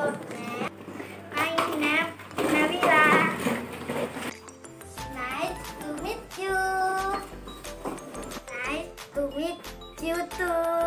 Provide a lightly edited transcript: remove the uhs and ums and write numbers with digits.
My name Nabila. Nice to meet you. Nice to meet you too.